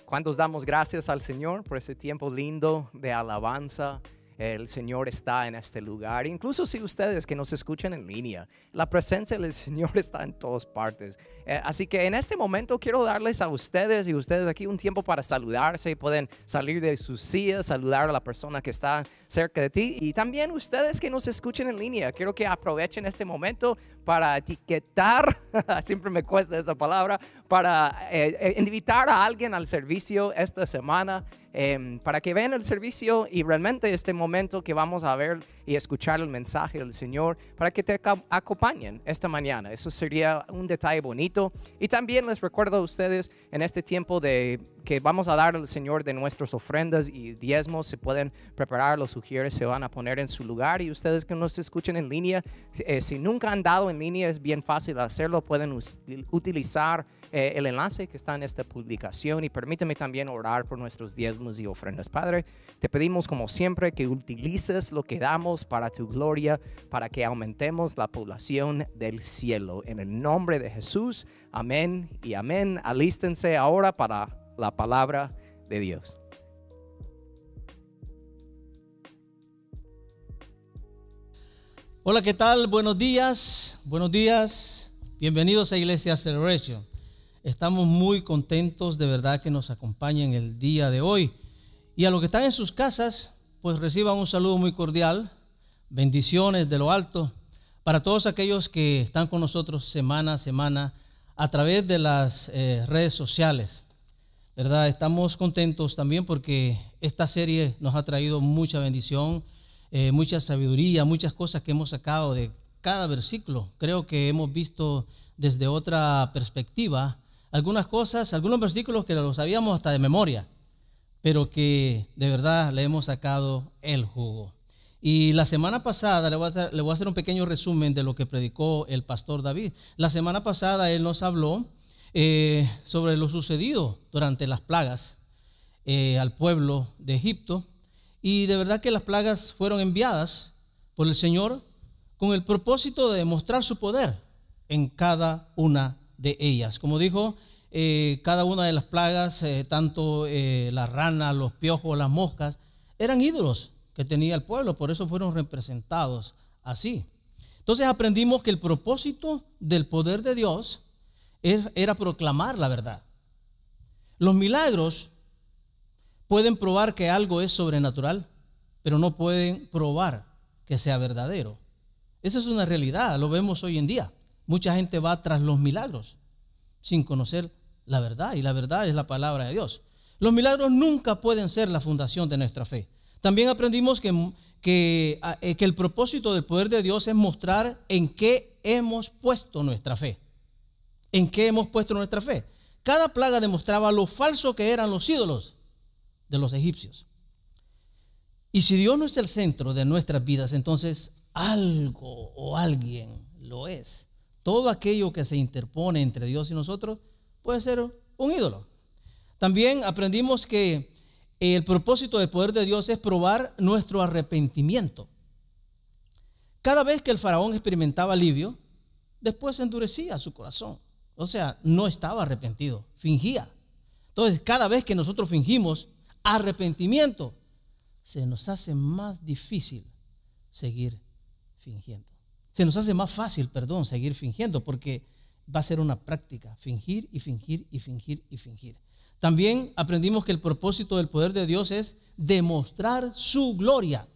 ¿Cuántos damos gracias al Señor por ese tiempo lindo de alabanza? El Señor está en este lugar. Incluso si ustedes que nos escuchan en línea, la presencia del Señor está en todas partes. Así que en este momento quiero darles a ustedes y ustedes aquí un tiempo para saludarse. Pueden salir de sus sillas, saludar a la persona que está cerca de ti. Y también ustedes que nos escuchen en línea, quiero que aprovechen este momento para etiquetar, siempre me cuesta esa palabra, para invitar a alguien al servicio esta semana. Para que vean el servicio y realmente este momento que vamos a ver y escuchar el mensaje del Señor, para que te acompañen esta mañana. Eso sería un detalle bonito. Y también les recuerdo a ustedes en este tiempo de que vamos a dar al Señor de nuestras ofrendas y diezmos. Se pueden preparar, los sugieres se van a poner en su lugar. Y ustedes que nos escuchen en línea, si nunca han dado en línea, es bien fácil hacerlo. Pueden utilizar el enlace que está en esta publicación. Y permíteme también orar por nuestros diezmos y ofrendas. Padre, te pedimos como siempre que utilices lo que damos para tu gloria, para que aumentemos la población del cielo. En el nombre de Jesús, amén y amén. Alístense ahora para la palabra de Dios. Hola, ¿qué tal? Buenos días, bienvenidos a Iglesia Celebration. Estamos muy contentos de verdad que nos acompañen el día de hoy. Y a los que están en sus casas, pues reciban un saludo muy cordial, bendiciones de lo alto para todos aquellos que están con nosotros semana a semana a través de las redes sociales. ¿Verdad? Estamos contentos también porque esta serie nos ha traído mucha bendición, mucha sabiduría, muchas cosas que hemos sacado de cada versículo. Creo que hemos visto desde otra perspectiva algunas cosas, algunos versículos que los sabíamos hasta de memoria, pero que de verdad le hemos sacado el jugo. Y la semana pasada, le voy a hacer un pequeño resumen de lo que predicó el pastor David. La semana pasada él nos habló sobre lo sucedido durante las plagas al pueblo de Egipto. Y de verdad que las plagas fueron enviadas por el Señor con el propósito de demostrar su poder en cada una de ellas. Como dijo, cada una de las plagas, tanto la rana, los piojos, las moscas, eran ídolos que tenía el pueblo, por eso fueron representados así. Entonces aprendimos que el propósito del poder de Dios era proclamar la verdad. Los milagros pueden probar que algo es sobrenatural, pero no pueden probar que sea verdadero. Esa es una realidad, lo vemos hoy en día. Mucha gente va tras los milagros sin conocer la verdad, y la verdad es la palabra de Dios. Los milagros nunca pueden ser la fundación de nuestra fe. También aprendimos que el propósito del poder de Dios es mostrar en qué hemos puesto nuestra fe. ¿En qué hemos puesto nuestra fe? Cada plaga demostraba lo falso que eran los ídolos de los egipcios. Y si Dios no es el centro de nuestras vidas, entonces algo o alguien lo es. Todo aquello que se interpone entre Dios y nosotros puede ser un ídolo. También aprendimos que el propósito del poder de Dios es probar nuestro arrepentimiento. Cada vez que el faraón experimentaba alivio, después endurecía su corazón. O sea, no estaba arrepentido, fingía. Entonces, cada vez que nosotros fingimos arrepentimiento, se nos hace más difícil seguir fingiendo. Se nos hace más fácil, seguir fingiendo, porque va a ser una práctica, fingir y fingir y fingir y fingir. También aprendimos que el propósito del poder de Dios es demostrar su gloria.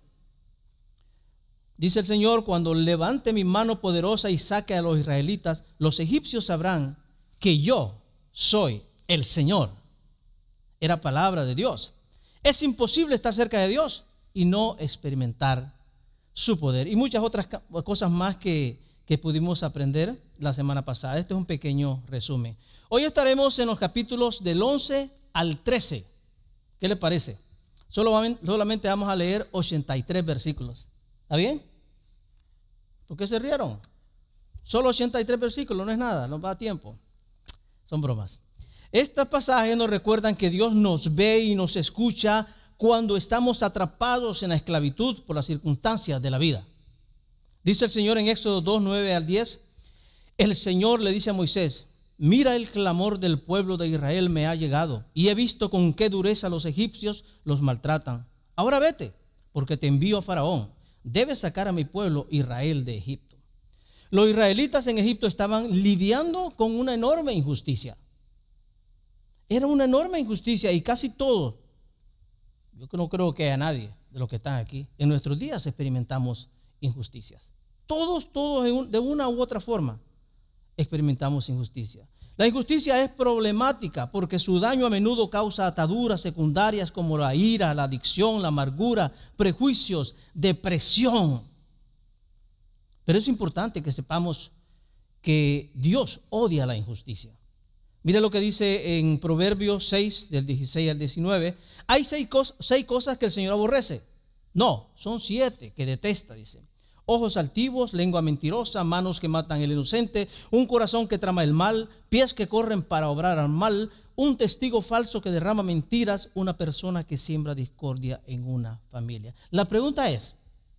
Dice el Señor, cuando levante mi mano poderosa y saque a los israelitas, los egipcios sabrán que yo soy el Señor. Era palabra de Dios. Es imposible estar cerca de Dios y no experimentar su poder. Y muchas otras cosas más que pudimos aprender la semana pasada. Este es un pequeño resumen. Hoy estaremos en los capítulos del 11 al 13. ¿Qué le parece? Solamente vamos a leer 83 versículos. ¿Está bien? ¿Por qué se rieron? Solo 83 versículos, no es nada, no va a tiempo. Son bromas. Estos pasajes nos recuerdan que Dios nos ve y nos escucha cuando estamos atrapados en la esclavitud por las circunstancias de la vida. Dice el Señor en Éxodo 2, 9 al 10, el Señor le dice a Moisés, mira, el clamor del pueblo de Israel me ha llegado, y he visto con qué dureza los egipcios los maltratan. Ahora vete, porque te envío a Faraón. Debes sacar a mi pueblo Israel de Egipto. Los israelitas en Egipto estaban lidiando con una enorme injusticia. Era una enorme injusticia, y casi todos, yo no creo que haya nadie de los que están aquí, en nuestros días experimentamos injusticias. Todos de una u otra forma experimentamos injusticia. La injusticia es problemática porque su daño a menudo causa ataduras secundarias como la ira, la adicción, la amargura, prejuicios, depresión. Pero es importante que sepamos que Dios odia la injusticia. Mire lo que dice en Proverbios 6, del 16 al 19. Hay seis cosas que el Señor aborrece. No, son 7 que detesta, dice. Ojos altivos, lengua mentirosa, manos que matan al inocente, un corazón que trama el mal, pies que corren para obrar al mal, un testigo falso que derrama mentiras, una persona que siembra discordia en una familia. La pregunta es,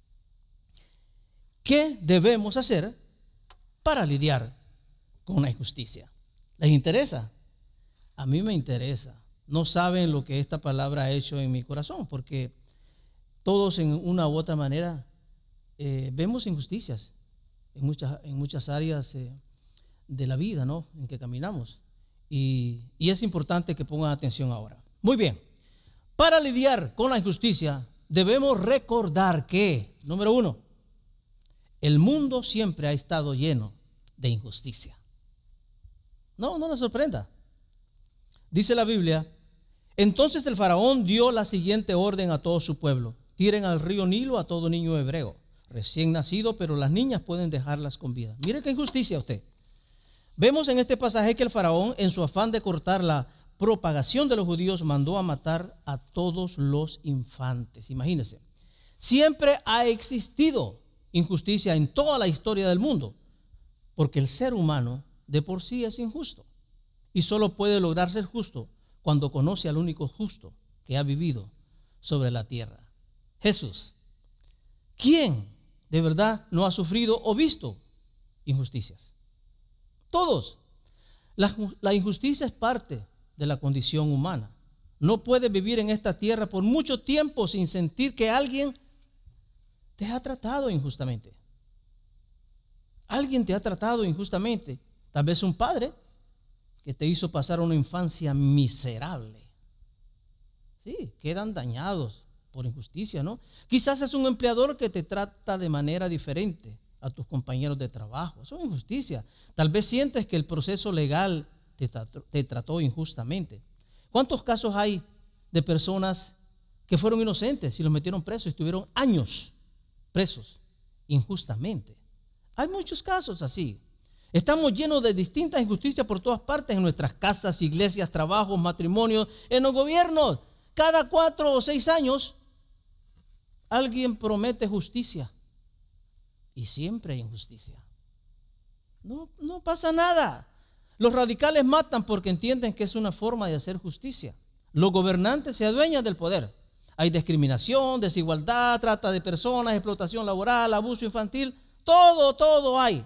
¿qué debemos hacer para lidiar con la injusticia? ¿Les interesa? A mí me interesa. No saben lo que esta palabra ha hecho en mi corazón, porque todos en una u otra manera vemos injusticias en muchas áreas de la vida, ¿no?, en que caminamos. Y es importante que pongan atención ahora. Muy bien. Para lidiar con la injusticia, debemos recordar que, número 1, el mundo siempre ha estado lleno de injusticia. No nos sorprenda. Dice la Biblia, entonces el faraón dio la siguiente orden a todo su pueblo: tiren al río Nilo a todo niño hebreo recién nacido, pero las niñas pueden dejarlas con vida. Mire qué injusticia usted. Vemos en este pasaje que el faraón, en su afán de cortar la propagación de los judíos, mandó a matar a todos los infantes. Imagínense, siempre ha existido injusticia en toda la historia del mundo, porque el ser humano de por sí es injusto y solo puede lograr ser justo cuando conoce al único justo que ha vivido sobre la tierra, Jesús. ¿Quién de verdad no ha sufrido o visto injusticias? Todos. La injusticia es parte de la condición humana. No puedes vivir en esta tierra por mucho tiempo sin sentir que alguien te ha tratado injustamente. Alguien te ha tratado injustamente. Tal vez un padre que te hizo pasar una infancia miserable. Sí, quedan dañados por injusticia, ¿no? Quizás es un empleador que te trata de manera diferente a tus compañeros de trabajo. Eso es injusticia. Tal vez sientes que el proceso legal te trató injustamente. ¿Cuántos casos hay de personas que fueron inocentes y los metieron presos y estuvieron años presos injustamente? Hay muchos casos así. Estamos llenos de distintas injusticias por todas partes, en nuestras casas, iglesias, trabajos, matrimonios, en los gobiernos. Cada 4 o 6 años alguien promete justicia y siempre hay injusticia. No pasa nada. Los radicales matan porque entienden que es una forma de hacer justicia. Los gobernantes se adueñan del poder. Hay discriminación, desigualdad, trata de personas, explotación laboral, abuso infantil. Todo hay.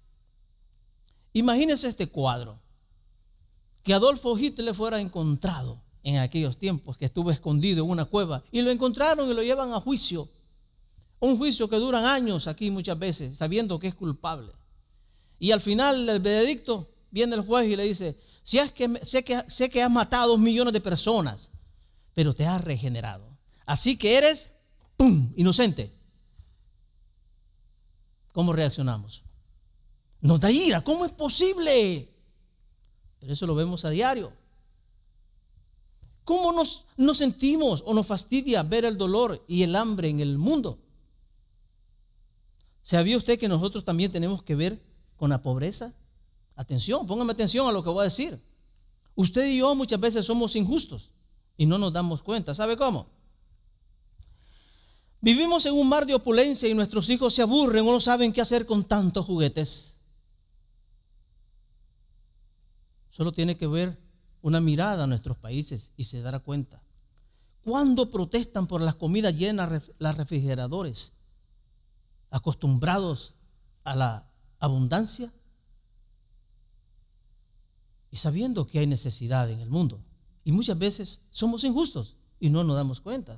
Imagínense este cuadro: que Adolfo Hitler fuera encontrado en aquellos tiempos, que estuvo escondido en una cueva, y lo encontraron y lo llevan a juicio. Un juicio que dura años aquí muchas veces, sabiendo que es culpable. Y al final del veredicto viene el juez y le dice: sé que has matado 2 millones de personas, pero te has regenerado. Así que eres, ¡pum!, inocente. ¿Cómo reaccionamos? Nos da ira. ¿Cómo es posible? Pero eso lo vemos a diario. ¿Cómo nos sentimos o nos fastidia ver el dolor y el hambre en el mundo? ¿Sabía usted que nosotros también tenemos que ver con la pobreza? Atención, póngame atención a lo que voy a decir. Usted y yo muchas veces somos injustos y no nos damos cuenta. ¿Sabe cómo? Vivimos en un mar de opulencia y nuestros hijos se aburren o no saben qué hacer con tantos juguetes. Solo tiene que ver una mirada a nuestros países y se dará cuenta. ¿Cuándo protestan por las comidas llenas los refrigeradores, acostumbrados a la abundancia? y sabiendo que hay necesidad en el mundo. Y muchas veces somos injustos y no nos damos cuenta.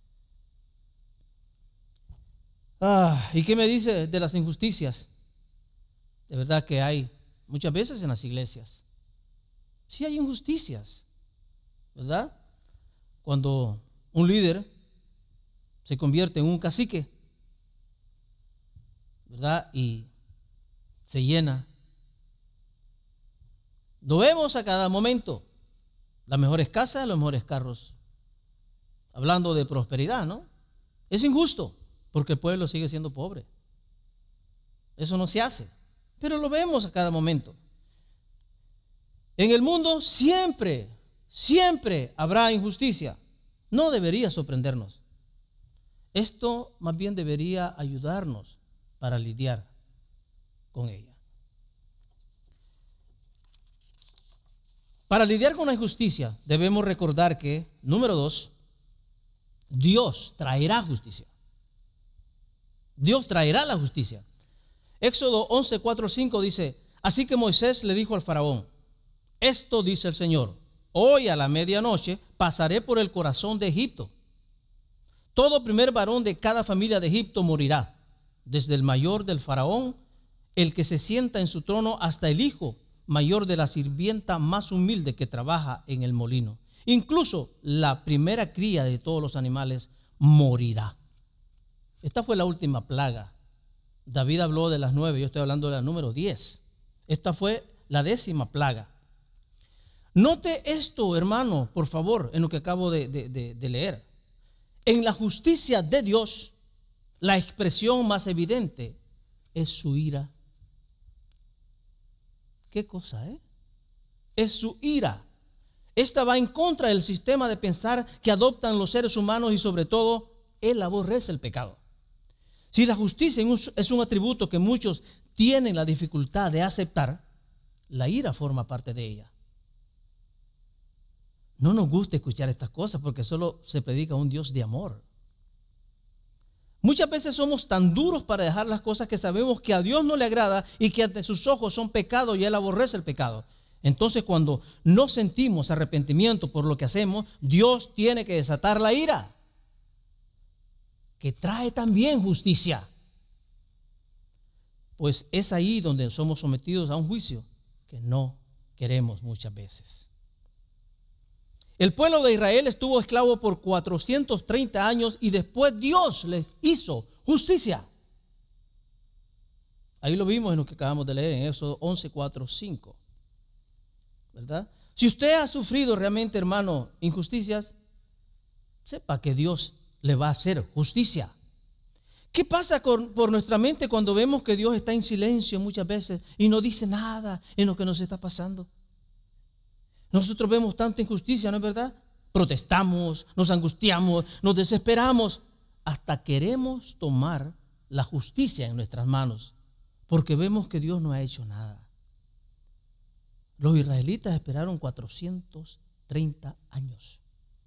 ¿Y qué me dice de las injusticias? De verdad que hay muchas veces en las iglesias. Sí hay injusticias, ¿verdad? Cuando un líder se convierte en un cacique, ¿verdad? Y se llena. Lo vemos a cada momento. Las mejores casas, los mejores carros. Hablando de prosperidad, ¿no? Es injusto porque el pueblo sigue siendo pobre. Eso no se hace. Pero lo vemos a cada momento. En el mundo siempre habrá injusticia. No debería sorprendernos. Esto más bien debería ayudarnos para lidiar con ella. Para lidiar con la injusticia debemos recordar que, número 2, Dios traerá justicia. Dios traerá la justicia. Éxodo 11, 4, 5 dice: así que Moisés le dijo al faraón: esto dice el Señor, hoy a la medianoche pasaré por el corazón de Egipto. Todo primer varón de cada familia de Egipto morirá, desde el mayor del faraón, el que se sienta en su trono, hasta el hijo mayor de la sirvienta más humilde que trabaja en el molino. Incluso la primera cría de todos los animales morirá. Esta fue la última plaga. David habló de las 9, yo estoy hablando de la número 10. Esta fue la 10ª plaga. Note esto, hermano, por favor, en lo que acabo de leer. En la justicia de Dios, la expresión más evidente es su ira. ¿Qué cosa, Es su ira. Esta va en contra del sistema de pensar que adoptan los seres humanos y sobre todo, Él aborrece el pecado. Si la justicia es un atributo que muchos tienen la dificultad de aceptar, la ira forma parte de ella. No nos gusta escuchar estas cosas porque solo se predica un Dios de amor. Muchas veces somos tan duros para dejar las cosas que sabemos que a Dios no le agrada y que ante sus ojos son pecado y Él aborrece el pecado. Entonces, cuando no sentimos arrepentimiento por lo que hacemos, Dios tiene que desatar la ira, que trae también justicia. Pues es ahí donde somos sometidos a un juicio que no queremos muchas veces. El pueblo de Israel estuvo esclavo por 430 años y después Dios les hizo justicia. Ahí lo vimos en lo que acabamos de leer en Éxodo 11, 4, 5. ¿Verdad? Si usted ha sufrido realmente, hermano, injusticias, sepa que Dios le va a hacer justicia. ¿Qué pasa por nuestra mente cuando vemos que Dios está en silencio muchas veces y no dice nada en lo que nos está pasando? Nosotros vemos tanta injusticia, ¿no es verdad? Protestamos, nos angustiamos, nos desesperamos, hasta queremos tomar la justicia en nuestras manos, porque vemos que Dios no ha hecho nada. Los israelitas esperaron 430 años.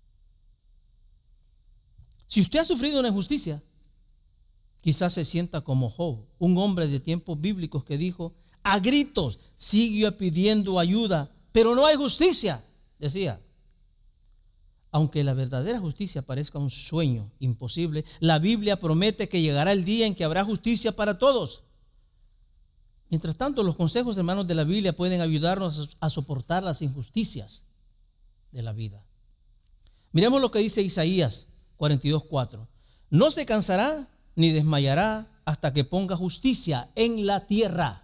Si usted ha sufrido una injusticia, quizás se sienta como Job, un hombre de tiempos bíblicos que dijo: a gritos sigo pidiendo ayuda, pero no hay justicia, decía. Aunque la verdadera justicia parezca un sueño imposible, la Biblia promete que llegará el día en que habrá justicia para todos. Mientras tanto, los consejos, hermanos, de la Biblia pueden ayudarnos a soportar las injusticias de la vida. Miremos lo que dice Isaías 42:4. No se cansará ni desmayará hasta que ponga justicia en la tierra.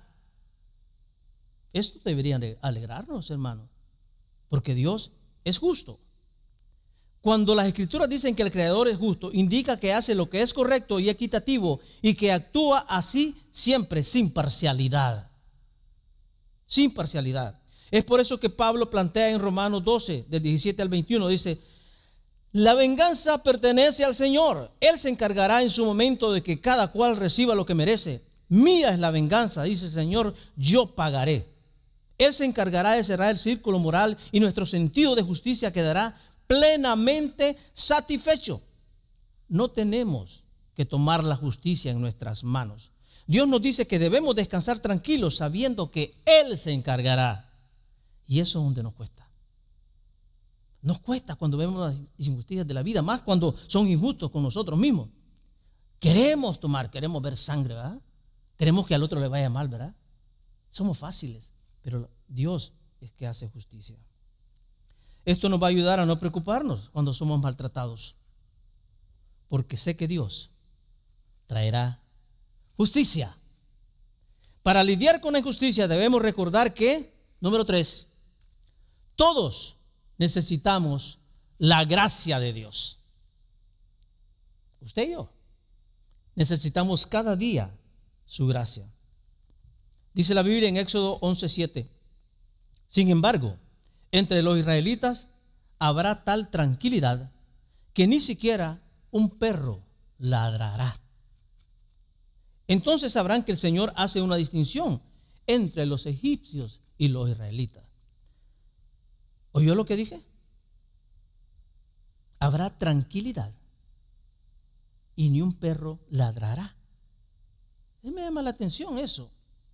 Esto debería alegrarnos, hermano, porque Dios es justo. Cuando las Escrituras dicen que el Creador es justo, indica que hace lo que es correcto y equitativo y que actúa así siempre sin parcialidad. Sin parcialidad. Es por eso que Pablo plantea en Romanos 12, del 17 al 21, dice: la venganza pertenece al Señor. Él se encargará en su momento de que cada cual reciba lo que merece. Mía es la venganza, dice el Señor, yo pagaré. Él se encargará de cerrar el círculo moral y nuestro sentido de justicia quedará plenamente satisfecho. No tenemos que tomar la justicia en nuestras manos. Dios nos dice que debemos descansar tranquilos sabiendo que Él se encargará. Y eso es donde nos cuesta. Nos cuesta cuando vemos las injusticias de la vida, más cuando son injustos con nosotros mismos. Queremos tomar, queremos ver sangre, ¿verdad? Queremos que al otro le vaya mal, ¿verdad? Somos fáciles, pero Dios es que hace justicia. Esto nos va a ayudar a no preocuparnos cuando somos maltratados, porque sé que Dios traerá justicia. Para lidiar con la injusticia debemos recordar que, número 3, todos necesitamos la gracia de Dios. Usted y yo necesitamos cada día su gracia. Dice la Biblia en Éxodo 11:7. Sin embargo, entre los israelitas habrá tal tranquilidad que ni siquiera un perro ladrará. Entonces sabrán que el Señor hace una distinción entre los egipcios y los israelitas. ¿Oyó lo que dije? Habrá tranquilidad y ni un perro ladrará. Me llama la atención eso.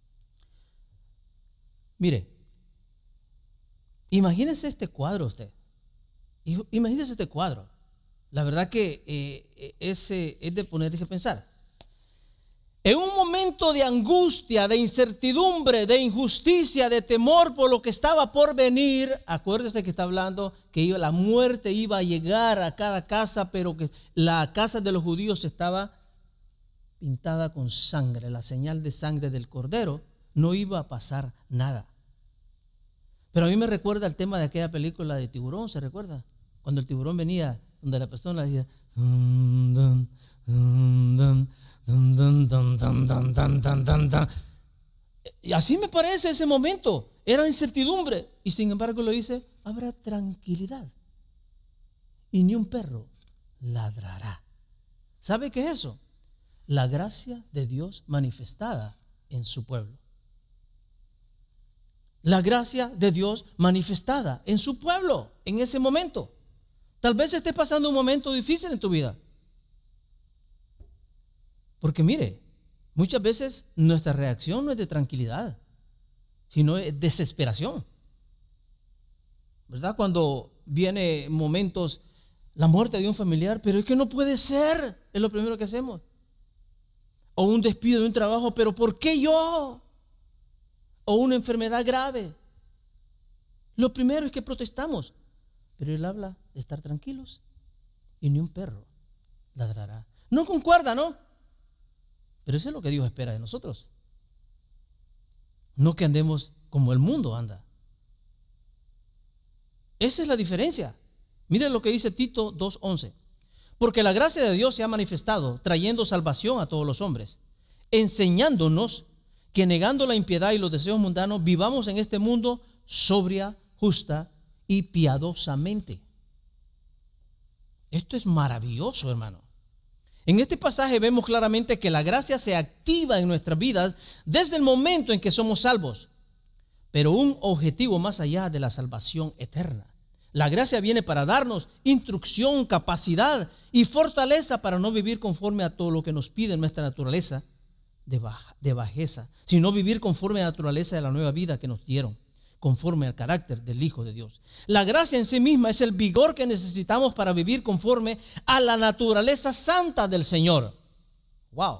Mire, imagínese este cuadro usted. Imagínese este cuadro. La verdad que es de ponerse a pensar. En un momento de angustia, de incertidumbre, de injusticia, de temor por lo que estaba por venir, acuérdese que está hablando que la muerte iba a llegar a cada casa, pero que la casa de los judíos estaba pintada con sangre, la señal de sangre del cordero, no iba a pasar nada. Pero a mí me recuerda el tema de aquella película de Tiburón, ¿se recuerda? Cuando el tiburón venía, donde la persona decía, y así me parece ese momento. Era incertidumbre y sin embargo lo dice, habrá tranquilidad y ni un perro ladrará. ¿Sabe qué es eso? La gracia de Dios manifestada en su pueblo. La gracia de Dios manifestada en su pueblo en ese momento. Tal vez estés pasando un momento difícil en tu vida. Porque mire, muchas veces nuestra reacción no es de tranquilidad, sino es desesperación. ¿Verdad? Cuando viene momentos, la muerte de un familiar, pero es que no puede ser, es lo primero que hacemos. O un despido de un trabajo, pero ¿por qué yo? O una enfermedad grave. Lo primero es que protestamos. Pero él habla de estar tranquilos y ni un perro ladrará. No concuerda, ¿no? Pero eso es lo que Dios espera de nosotros. No que andemos como el mundo anda. Esa es la diferencia. Miren lo que dice Tito 2:11. Porque la gracia de Dios se ha manifestado, trayendo salvación a todos los hombres, enseñándonos que negando la impiedad y los deseos mundanos, vivamos en este mundo sobria, justa y piadosamente. Esto es maravilloso, hermano. En este pasaje vemos claramente que la gracia se activa en nuestras vidas desde el momento en que somos salvos, pero un objetivo más allá de la salvación eterna. La gracia viene para darnos instrucción, capacidad y fortaleza para no vivir conforme a todo lo que nos pide nuestra naturaleza de bajeza, sino vivir conforme a la naturaleza de la nueva vida que nos dieron, conforme al carácter del Hijo de Dios. La gracia en sí misma es el vigor que necesitamos para vivir conforme a la naturaleza santa del Señor. Wow.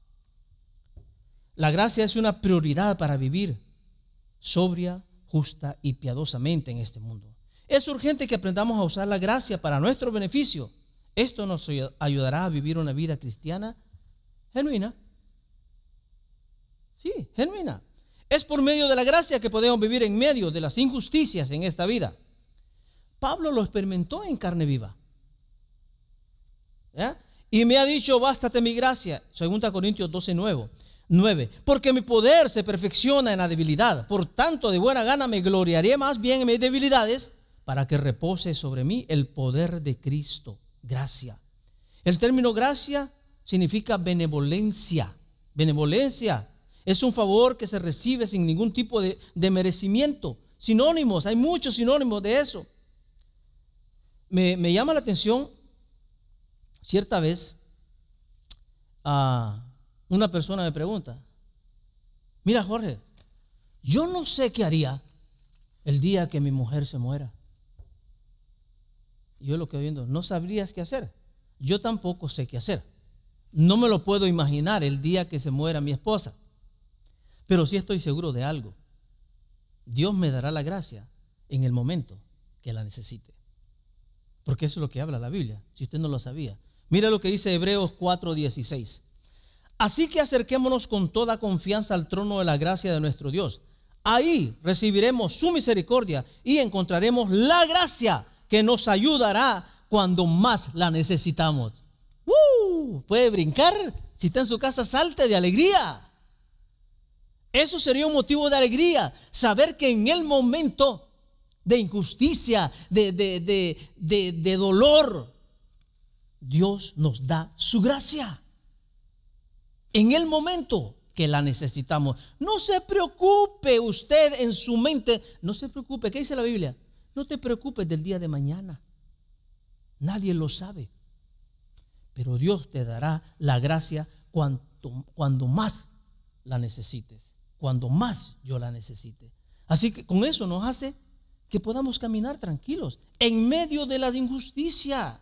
La gracia es una prioridad para vivir sobria, justa y piadosamente en este mundo. Es urgente que aprendamos a usar la gracia para nuestro beneficio. Esto nos ayudará a vivir una vida cristiana genuina. Sí, genuina. Es por medio de la gracia que podemos vivir en medio de las injusticias en esta vida. Pablo lo experimentó en carne viva. ¿Ya? Y me ha dicho, bástate mi gracia. 2 Corintios 12:9. Porque mi poder se perfecciona en la debilidad. Por tanto, de buena gana me gloriaré más bien en mis debilidades, para que repose sobre mí el poder de Cristo. Gracia. El término gracia significa benevolencia. Benevolencia es un favor que se recibe sin ningún tipo de merecimiento. Sinónimos, hay muchos sinónimos de eso. Me llama la atención, cierta vez, una persona me pregunta, mira Jorge, yo no sé qué haría el día que mi mujer se muera. Y yo lo que viendo, no sabrías qué hacer. Yo tampoco sé qué hacer. No me lo puedo imaginar el día que se muera mi esposa. Pero sí estoy seguro de algo. Dios me dará la gracia en el momento que la necesite. Porque eso es lo que habla la Biblia, si usted no lo sabía. Mira lo que dice Hebreos 4:16. Así que acerquémonos con toda confianza al trono de la gracia de nuestro Dios. Ahí recibiremos su misericordia y encontraremos la gracia que nos ayudará cuando más la necesitamos. ¿Puede brincar? Si está en su casa, salte de alegría. Eso sería un motivo de alegría, saber que en el momento de injusticia, de dolor, Dios nos da su gracia. En el momento que la necesitamos. No se preocupe usted en su mente, no se preocupe. ¿Qué dice la Biblia? No te preocupes del día de mañana. Nadie lo sabe. Pero Dios te dará la gracia cuando más la necesites. Cuando más yo la necesite. Así que con eso nos hace que podamos caminar tranquilos en medio de la injusticia,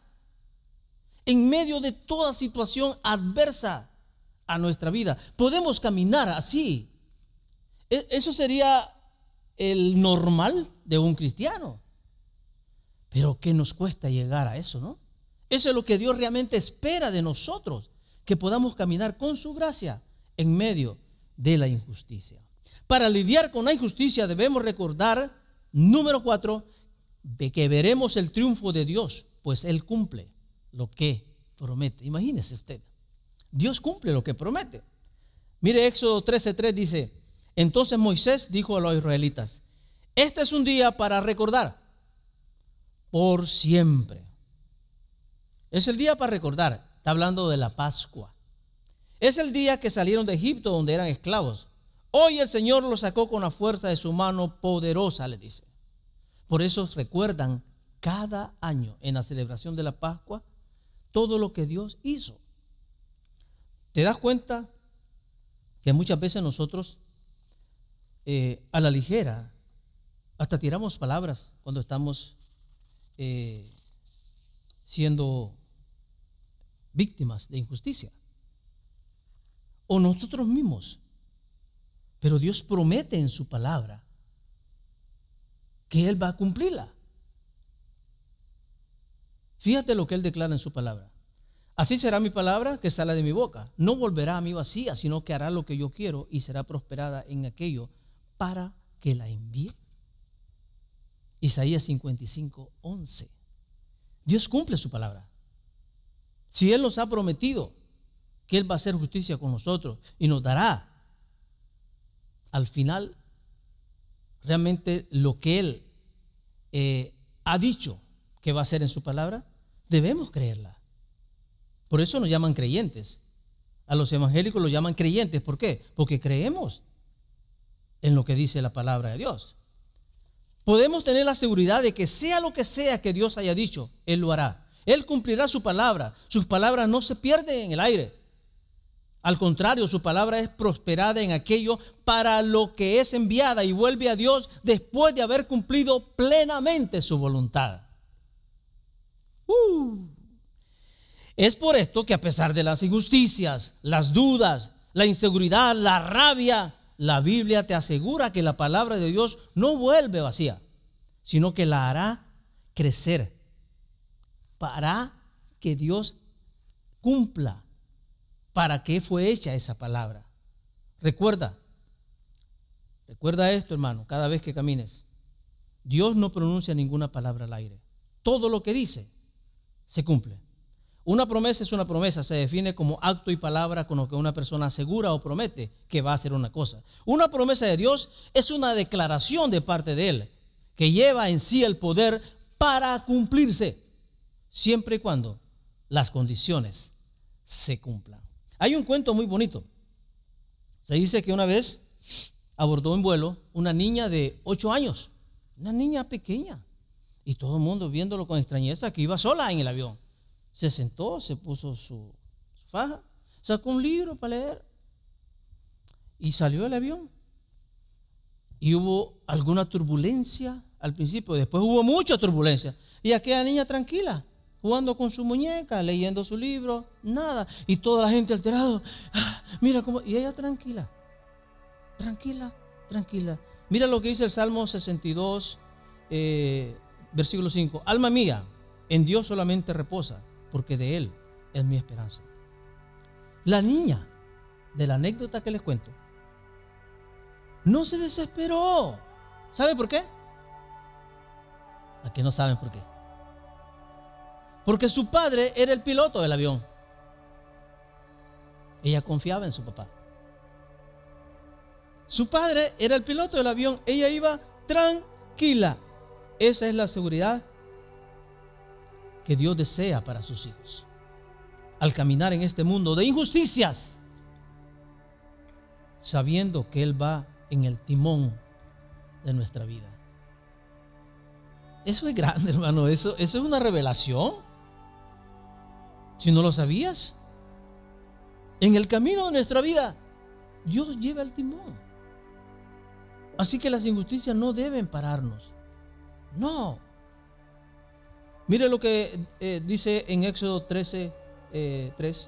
en medio de toda situación adversa a nuestra vida. Podemos caminar así. Eso sería el normal de un cristiano. Pero ¿qué nos cuesta llegar a eso, no? Eso es lo que Dios realmente espera de nosotros, que podamos caminar con su gracia en medio de la injusticia. Para lidiar con la injusticia debemos recordar, número 4, de que veremos el triunfo de Dios, pues Él cumple lo que promete. Imagínese usted, Dios cumple lo que promete. Mire, Éxodo 13:3 dice: entonces Moisés dijo a los israelitas: este es un día para recordar por siempre. Es el día para recordar. Está hablando de la Pascua. Es el día que salieron de Egipto, donde eran esclavos. Hoy el Señor los sacó con la fuerza de su mano poderosa, les dice. Por eso recuerdan cada año en la celebración de la Pascua todo lo que Dios hizo. ¿Te das cuenta que muchas veces nosotros a la ligera hasta tiramos palabras cuando estamos siendo víctimas de injusticia? O nosotros mismos. Pero Dios promete en su palabra que Él va a cumplirla. Fíjate lo que Él declara en su palabra. Así será mi palabra que sale de mi boca. No volverá a mí vacía, sino que hará lo que yo quiero y será prosperada en aquello para que la envíe. Isaías 55:11. Dios cumple su palabra. Si Él nos ha prometido que Él va a hacer justicia con nosotros y nos dará al final realmente lo que Él ha dicho que va a hacer en su palabra, debemos creerla. Por eso nos llaman creyentes. A los evangélicos los llaman creyentes. ¿Por qué? Porque creemos en lo que dice la palabra de Dios. Podemos tener la seguridad de que sea lo que sea que Dios haya dicho, Él lo hará. Él cumplirá su palabra. Sus palabras no se pierden en el aire. Al contrario, su palabra es prosperada en aquello para lo que es enviada y vuelve a Dios después de haber cumplido plenamente su voluntad. Es por esto que a pesar de las injusticias, las dudas, la inseguridad, la rabia, la Biblia te asegura que la palabra de Dios no vuelve vacía, sino que la hará crecer para que Dios cumpla. ¿Para qué fue hecha esa palabra? Recuerda esto, hermano, cada vez que camines. Dios no pronuncia ninguna palabra al aire. Todo lo que dice se cumple. Una promesa es una promesa, se define como acto y palabra con lo que una persona asegura o promete que va a hacer una cosa. Una promesa de Dios es una declaración de parte de Él que lleva en sí el poder para cumplirse, siempre y cuando las condiciones se cumplan. Hay un cuento muy bonito. Se dice que una vez abordó en vuelo una niña de 8 años, una niña pequeña, y todo el mundo viéndolo con extrañeza, que iba sola en el avión. Se sentó, se puso su faja, sacó un libro para leer y salió del avión. Y hubo alguna turbulencia al principio, después hubo mucha turbulencia. Y aquella niña tranquila, jugando con su muñeca, leyendo su libro, nada. Y toda la gente alterada, mira cómo, y ella tranquila, tranquila, tranquila. Mira lo que dice el Salmo 62, versículo 5. Alma mía, en Dios solamente reposa, porque de Él es mi esperanza. La niña de la anécdota que les cuento no se desesperó. ¿Sabe por qué? ¿A qué no saben por qué? Porque su padre era el piloto del avión. Ella confiaba en su papá. Su padre era el piloto del avión. Ella iba tranquila. Esa es la seguridad que Dios desea para sus hijos. Al caminar en este mundo de injusticias, sabiendo que Él va en el timón de nuestra vida. Eso es grande, hermano. Eso es una revelación. Si no lo sabías, en el camino de nuestra vida, Dios lleva el timón. Así que las injusticias no deben pararnos. No. Mire lo que dice en Éxodo 13, 3.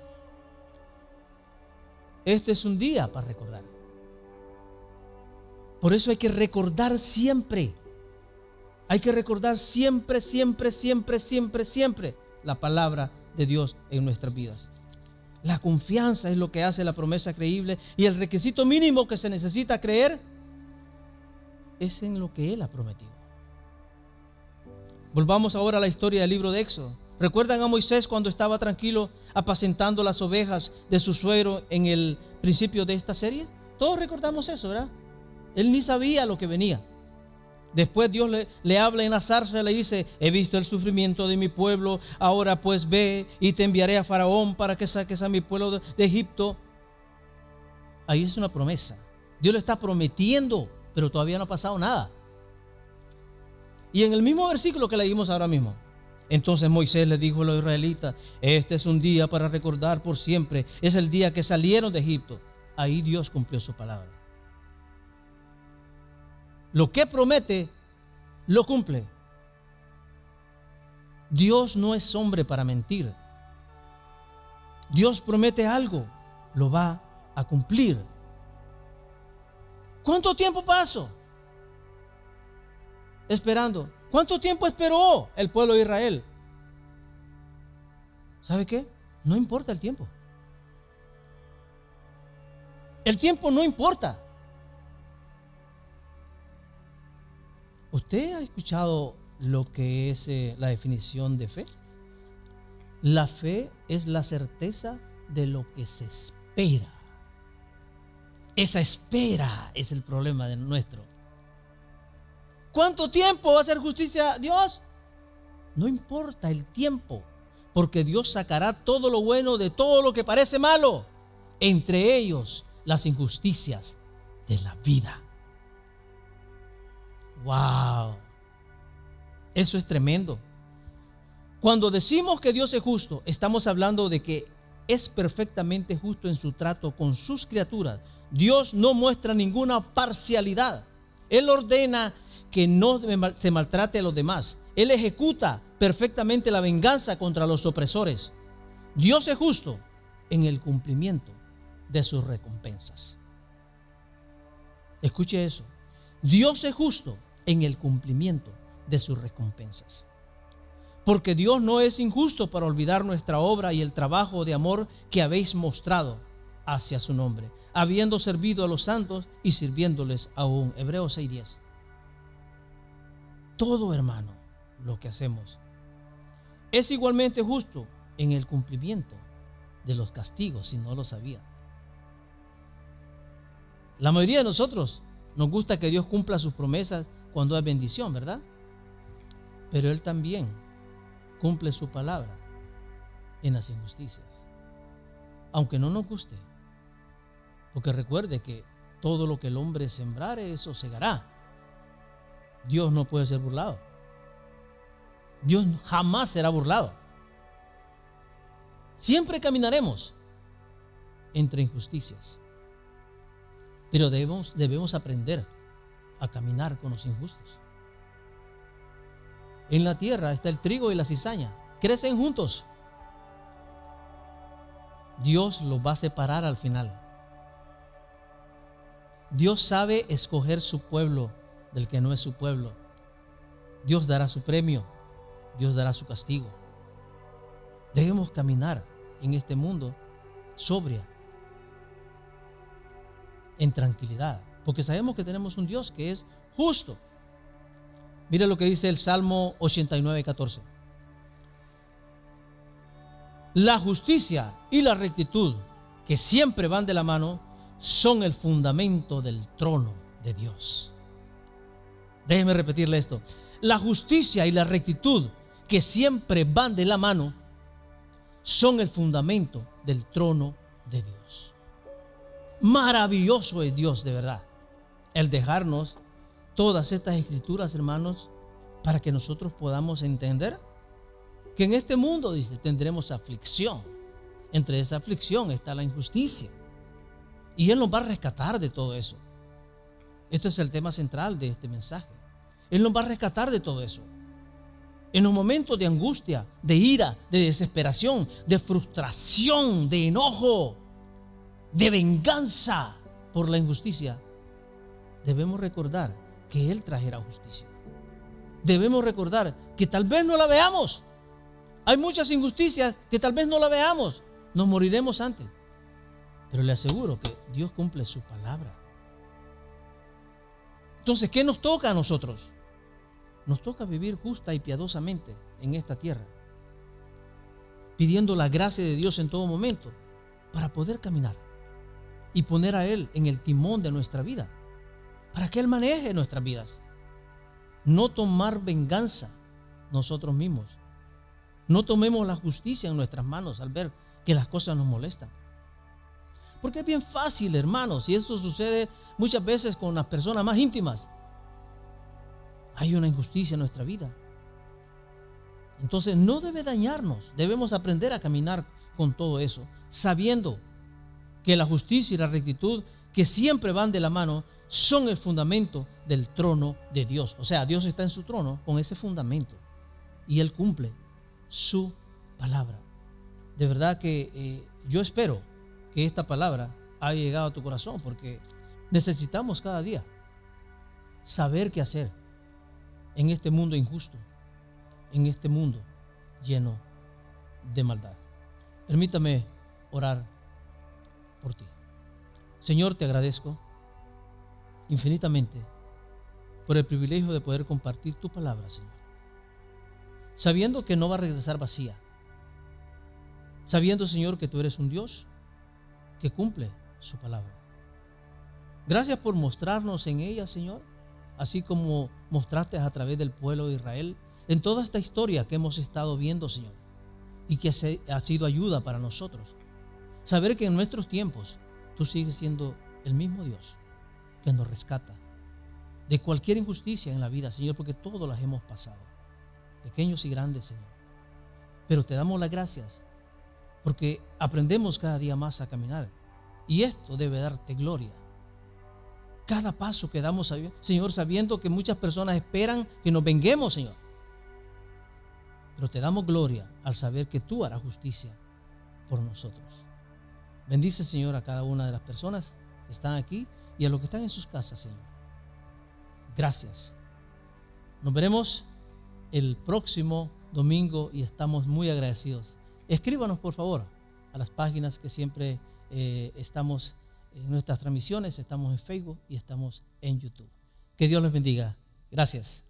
Este es un día para recordar. Por eso hay que recordar siempre. Hay que recordar siempre, siempre, siempre, siempre, siempre la palabra de Dios en nuestras vidas. La confianza es lo que hace la promesa creíble, y el requisito mínimo que se necesita creer es en lo que Él ha prometido. Volvamos ahora a la historia del libro de Éxodo. ¿Recuerdan a Moisés cuando estaba tranquilo apacentando las ovejas de su suegro en el principio de esta serie? Todos recordamos eso, ¿verdad? Él ni sabía lo que venía. Después Dios le habla en la zarza y le dice: he visto el sufrimiento de mi pueblo, ahora pues ve y te enviaré a Faraón para que saques a mi pueblo de Egipto. Ahí es una promesa. Dios le está prometiendo, pero todavía no ha pasado nada. Y en el mismo versículo que leímos ahora mismo, entonces Moisés le dijo a los israelitas: este es un día para recordar por siempre, es el día que salieron de Egipto. Ahí Dios cumplió su palabra. Lo que promete, lo cumple. Dios no es hombre para mentir. Dios promete algo, lo va a cumplir. ¿Cuánto tiempo pasó esperando? ¿Cuánto tiempo esperó el pueblo de Israel? ¿Sabe qué? No importa el tiempo. El tiempo no importa. ¿Usted ha escuchado lo que es la definición de fe? La fe es la certeza de lo que se espera. Esa espera es el problema de nuestro. ¿Cuánto tiempo va a hacer justicia Dios? No importa el tiempo, porque Dios sacará todo lo bueno de todo lo que parece malo, entre ellos las injusticias de la vida. ¡Wow! Eso es tremendo. Cuando decimos que Dios es justo, estamos hablando de que es perfectamente justo en su trato con sus criaturas. Dios no muestra ninguna parcialidad. Él ordena que no se maltrate a los demás. Él ejecuta perfectamente la venganza contra los opresores. Dios es justo en el cumplimiento de sus recompensas. Escuche eso. Dios es justo en el cumplimiento de sus recompensas. Porque Dios no es injusto para olvidar nuestra obra y el trabajo de amor que habéis mostrado hacia su nombre, habiendo servido a los santos y sirviéndoles aún. Hebreos 6:10. Todo, hermano, lo que hacemos es igualmente justo en el cumplimiento de los castigos, si no lo sabía. La mayoría de nosotros nos gusta que Dios cumpla sus promesas cuando hay bendición, ¿verdad? Pero Él también cumple su palabra en las injusticias, aunque no nos guste. Porque recuerde que todo lo que el hombre sembrare, eso segará. Dios no puede ser burlado. Dios jamás será burlado. Siempre caminaremos entre injusticias. Pero debemos aprender a caminar con los injustos. En la tierra está el trigo y la cizaña, crecen juntos. Dios los va a separar al final. Dios sabe escoger su pueblo del que no es su pueblo. Dios dará su premio, Dios dará su castigo. Debemos caminar en este mundo sobria, en tranquilidad, porque sabemos que tenemos un Dios que es justo. Mira lo que dice el Salmo 89:14. La justicia y la rectitud, que siempre van de la mano, son el fundamento del trono de Dios. Déjeme repetirle esto. La justicia y la rectitud, que siempre van de la mano, son el fundamento del trono de Dios. Maravilloso es Dios, de verdad, el dejarnos todas estas escrituras, hermanos, para que nosotros podamos entender que en este mundo, dice, tendremos aflicción. Entre esa aflicción está la injusticia. Y Él nos va a rescatar de todo eso. Esto es el tema central de este mensaje. Él nos va a rescatar de todo eso. En los momentos de angustia, de ira, de desesperación, de frustración, de enojo, de venganza por la injusticia, debemos recordar que Él traerá justicia. Debemos recordar que tal vez no la veamos. Hay muchas injusticias que tal vez no la veamos. Nos moriremos antes. Pero le aseguro que Dios cumple su palabra. Entonces, ¿qué nos toca a nosotros? Nos toca vivir justa y piadosamente en esta tierra, pidiendo la gracia de Dios en todo momento para poder caminar y poner a Él en el timón de nuestra vida, para que Él maneje nuestras vidas. No tomar venganza nosotros mismos. No tomemos la justicia en nuestras manos al ver que las cosas nos molestan. Porque es bien fácil, hermanos, y eso sucede muchas veces con las personas más íntimas. Hay una injusticia en nuestra vida. Entonces no debe dañarnos. Debemos aprender a caminar con todo eso, sabiendo que la justicia y la rectitud, que siempre van de la mano, son el fundamento del trono de Dios. O sea, Dios está en su trono con ese fundamento y Él cumple su palabra. De verdad que yo espero que esta palabra haya llegado a tu corazón, porque necesitamos cada día saber qué hacer en este mundo injusto, en este mundo lleno de maldad. Permítame orar por ti. Señor, te agradezco infinitamente por el privilegio de poder compartir tu palabra, Señor, sabiendo que no va a regresar vacía, sabiendo, Señor, que tú eres un Dios que cumple su palabra. Gracias por mostrarnos en ella, Señor, así como mostraste a través del pueblo de Israel en toda esta historia que hemos estado viendo, Señor, y que ha sido ayuda para nosotros. Saber que en nuestros tiempos tú sigues siendo el mismo Dios que nos rescata de cualquier injusticia en la vida, Señor, porque todos las hemos pasado, pequeños y grandes, Señor. Pero te damos las gracias porque aprendemos cada día más a caminar, y esto debe darte gloria. Cada paso que damos, Señor, sabiendo que muchas personas esperan que nos venguemos, Señor. Pero te damos gloria al saber que tú harás justicia por nosotros. Bendice, Señor, a cada una de las personas que están aquí y a los que están en sus casas, Señor. Gracias. Nos veremos el próximo domingo y estamos muy agradecidos. Escríbanos, por favor, a las páginas que siempre estamos en nuestras transmisiones. Estamos en Facebook y estamos en YouTube. Que Dios les bendiga. Gracias.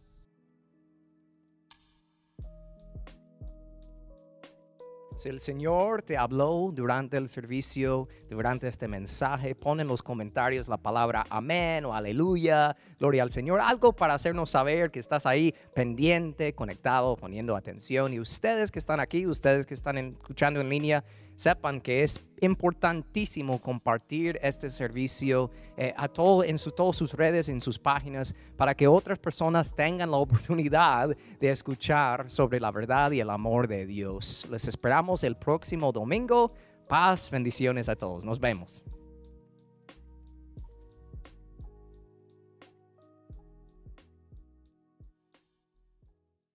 Si el Señor te habló durante el servicio, durante este mensaje, pon en los comentarios la palabra amén o aleluya, gloria al Señor, algo para hacernos saber que estás ahí pendiente, conectado, poniendo atención. Y ustedes que están aquí, ustedes que están escuchando en línea, sepan que es importantísimo compartir este servicio en todas sus redes, en sus páginas, para que otras personas tengan la oportunidad de escuchar sobre la verdad y el amor de Dios. Les esperamos el próximo domingo. Paz, bendiciones a todos. Nos vemos.